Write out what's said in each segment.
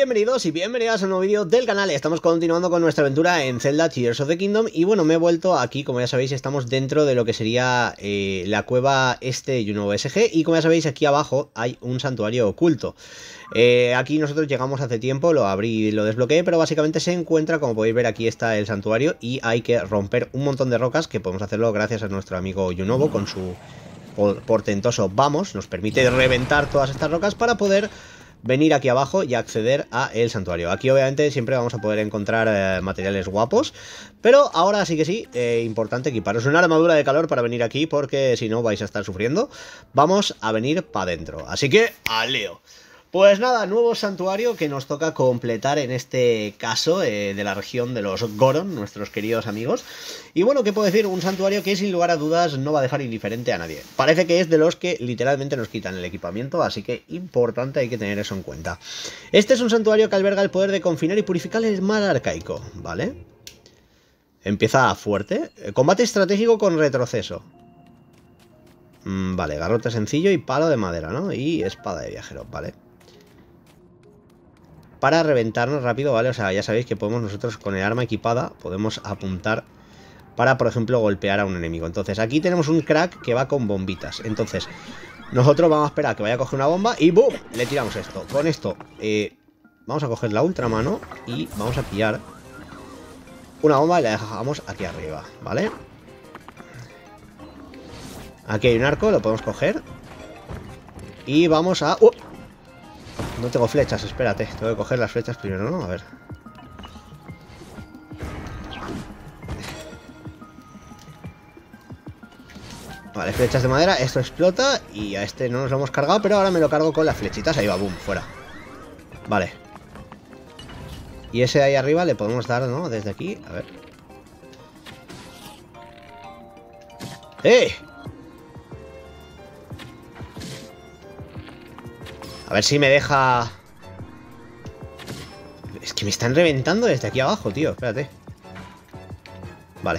Bienvenidos y bienvenidas a un nuevo vídeo del canal. Estamos continuando con nuestra aventura en Zelda Tears of the Kingdom. Y bueno, me he vuelto aquí, como ya sabéis, estamos dentro de lo que sería la cueva Junovo SG. Y como ya sabéis, aquí abajo hay un santuario oculto. Aquí nosotros llegamos hace tiempo, lo abrí y lo desbloqueé, pero básicamente se encuentra, como podéis ver, aquí está el santuario. Y hay que romper un montón de rocas, que podemos hacerlo gracias a nuestro amigo Junovo con su portentoso vamos. Nos permite reventar todas estas rocas para poder venir aquí abajo y acceder a el santuario. Aquí obviamente siempre vamos a poder encontrar materiales guapos, pero ahora sí que sí, importante equiparos una armadura de calor para venir aquí, porque si no vais a estar sufriendo. Vamos a venir para adentro, así que al lío. Pues nada, nuevo santuario que nos toca completar en este caso de la región de los Goron, nuestros queridos amigos. Y bueno, ¿qué puedo decir? Un santuario que sin lugar a dudas no va a dejar indiferente a nadie. Parece que es de los que literalmente nos quitan el equipamiento, así que importante, hay que tener eso en cuenta. Este es un santuario que alberga el poder de confinar y purificar el mal arcaico, ¿vale? Empieza fuerte. Combate estratégico con retroceso. Vale, garrote sencillo y palo de madera, ¿no? Y espada de viajero, vale. Para reventarnos rápido, ¿vale? O sea, ya sabéis que podemos nosotros con el arma equipada, podemos apuntar para, por ejemplo, golpear a un enemigo. Entonces, aquí tenemos un crack que va con bombitas. Entonces, nosotros vamos a esperar a que vaya a coger una bomba y ¡boom! Le tiramos esto. Con esto, vamos a coger la ultramano y vamos a pillar una bomba y la dejamos aquí arriba, ¿vale? Aquí hay un arco, lo podemos coger. Y vamos a... No tengo flechas, espérate. Tengo que coger las flechas primero, ¿no? A ver. Vale, flechas de madera. Esto explota y a este no nos lo hemos cargado, pero ahora me lo cargo con las flechitas. Ahí va, boom, fuera. Vale. Y ese de ahí arriba le podemos dar, ¿no? Desde aquí, a ver. ¡Eh! A ver si me deja... Es que me están reventando desde aquí abajo, tío. Espérate. Vale.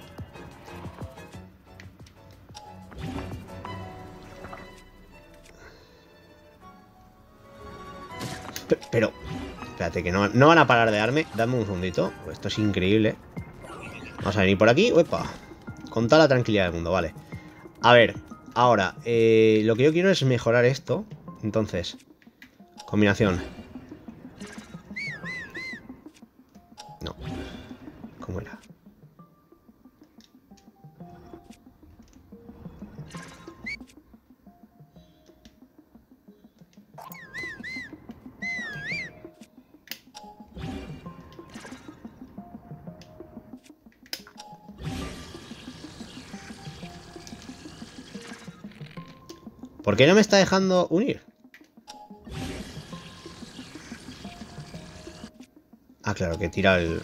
Pero... Espérate, que no van a parar de darme. Dame un segundito. Esto es increíble. Vamos a venir por aquí. ¡Uepa! Con toda la tranquilidad del mundo, vale. A ver, ahora, lo que yo quiero es mejorar esto. Entonces, combinación. No. ¿Cómo era? ¿Por qué no me está dejando unir? Ah, claro, que tira el...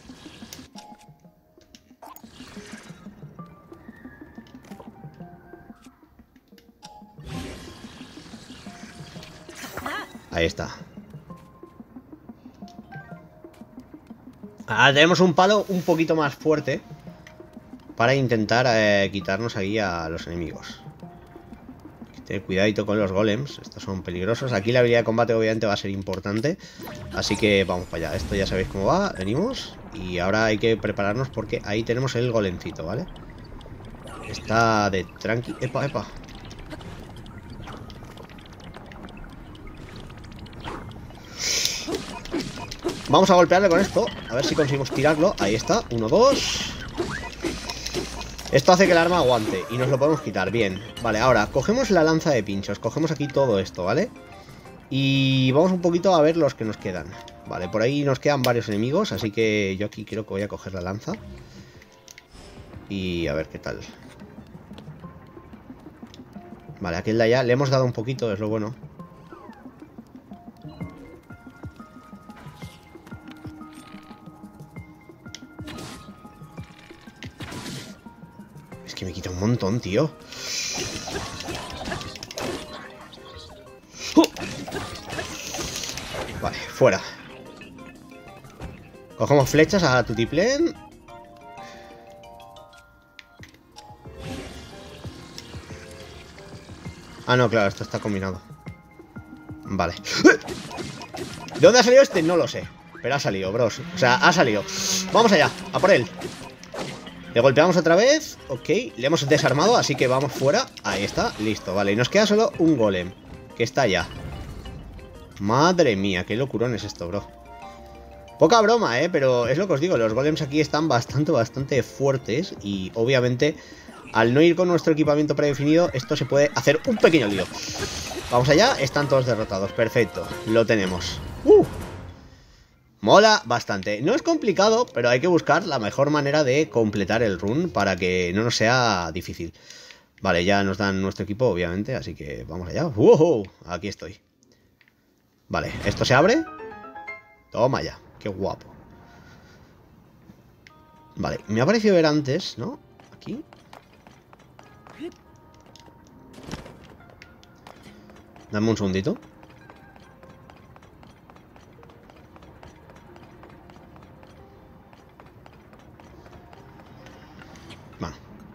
Ahí está. Ahora tenemos un palo un poquito más fuerte para intentar quitarnos ahí a los enemigos. Tener cuidadito con los golems, estos son peligrosos. Aquí la habilidad de combate obviamente va a ser importante, así que vamos para allá. Esto ya sabéis cómo va, venimos. Y ahora hay que prepararnos porque ahí tenemos el golemcito, ¿vale? Está de tranqui... ¡Epa, epa! Vamos a golpearle con esto, a ver si conseguimos tirarlo. Ahí está, 1, 2... Esto hace que el arma aguante y nos lo podemos quitar, bien. Vale, ahora, cogemos la lanza de pinchos. Cogemos aquí todo esto, ¿vale? Y vamos un poquito a ver los que nos quedan. Vale, por ahí nos quedan varios enemigos, así que yo aquí creo que voy a coger la lanza. Y a ver qué tal. Vale, aquel de allá le hemos dado un poquito, es lo bueno. Que me quita un montón, tío. Vale, fuera. Cogemos flechas a tutiplén. Ah, no, claro, esto está combinado. Vale. ¿De dónde ha salido este? No lo sé. Pero ha salido, bros. O sea, ha salido. Vamos allá, a por él. Le golpeamos otra vez. Ok, le hemos desarmado, así que vamos fuera. Ahí está, listo, vale. Y nos queda solo un golem, que está allá. Madre mía, qué locurón es esto, bro. Poca broma, pero es lo que os digo. Los golems aquí están bastante fuertes. Y obviamente, al no ir con nuestro equipamiento predefinido, esto se puede hacer un pequeño lío. Vamos allá, están todos derrotados. Perfecto, lo tenemos. Mola bastante. No es complicado, pero hay que buscar la mejor manera de completar el run para que no nos sea difícil. Vale, ya nos dan nuestro equipo, obviamente, así que vamos allá. ¡Wow! Aquí estoy. Vale, esto se abre. Toma ya, qué guapo. Vale, me ha parecido ver antes, ¿no? Aquí. Dame un segundito. Bueno.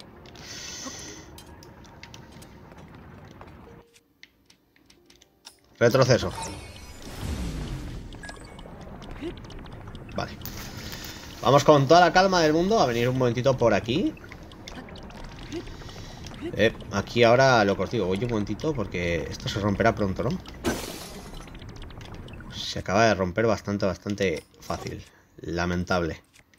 Retroceso. Vale. Vamos con toda la calma del mundo a venir un momentito por aquí. Aquí ahora lo que os digo, voy un momentito porque esto se romperá pronto, ¿no? Se acaba de romper bastante fácil. Lamentable.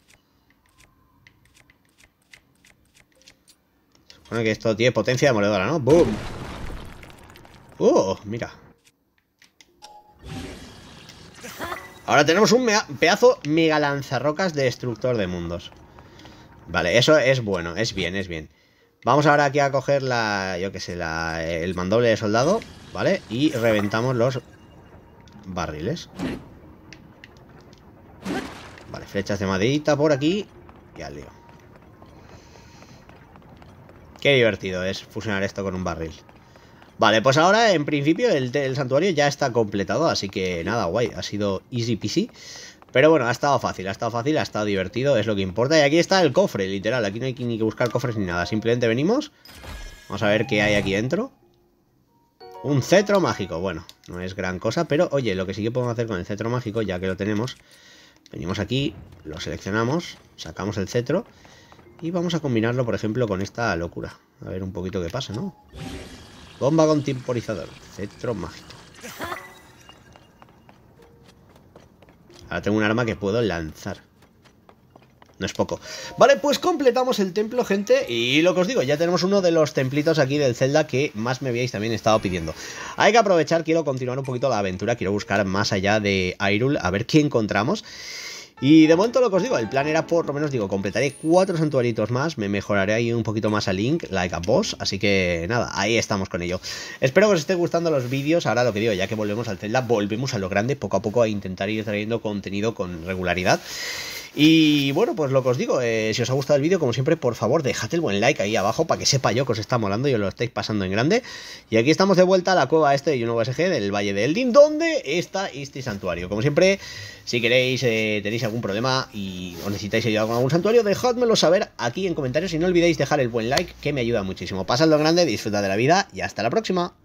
Supone que esto tiene potencia demoledora, ¿no? ¡Boom! Mira. Ahora tenemos un pedazo mega lanzarrocas destructor de mundos. Vale, eso es bueno, es bien. Vamos ahora aquí a coger yo que sé, el mandoble de soldado, ¿vale? Y reventamos los barriles. Vale, flechas de maderita por aquí. Y al lío. Qué divertido es fusionar esto con un barril. Vale, pues ahora en principio el santuario ya está completado, así que nada, guay, ha sido easy peasy. Pero bueno, ha estado fácil, ha estado divertido, es lo que importa. Y aquí está el cofre, literal, aquí no hay ni que buscar cofres ni nada, simplemente venimos. Vamos a ver qué hay aquí dentro. Un cetro mágico, bueno, no es gran cosa, pero oye, lo que sí que podemos hacer con el cetro mágico, ya que lo tenemos, venimos aquí, lo seleccionamos, sacamos el cetro y vamos a combinarlo, por ejemplo, con esta locura. A ver un poquito qué pasa, ¿no? Bomba con temporizador, cetro mágico. Ahora tengo un arma que puedo lanzar. No es poco. Vale, pues completamos el templo, gente. Y lo que os digo, ya tenemos uno de los templitos aquí del Zelda que más me habíais también estado pidiendo. Hay que aprovechar, quiero continuar un poquito la aventura. Quiero buscar más allá de Hyrule, a ver qué encontramos. Y de momento lo que os digo, el plan era por lo menos, digo, completaré 4 santuaritos más, me mejoraré ahí un poquito más a Link, like a boss, así que nada, ahí estamos con ello. Espero que os esté gustando los vídeos, ahora lo que digo, ya que volvemos al Zelda, volvemos a lo grande, poco a poco a intentar ir trayendo contenido con regularidad. Y bueno, pues lo que os digo, si os ha gustado el vídeo, como siempre, por favor, dejad el buen like ahí abajo para que sepa yo que os está molando y os lo estáis pasando en grande. Y aquí estamos de vuelta a la cueva de U9SG del Valle de Eldin, donde está este santuario. Como siempre, si queréis, tenéis algún problema y os necesitáis ayuda con algún santuario, dejádmelo saber aquí en comentarios y no olvidéis dejar el buen like, que me ayuda muchísimo. Pasadlo en grande, disfrutad de la vida y hasta la próxima.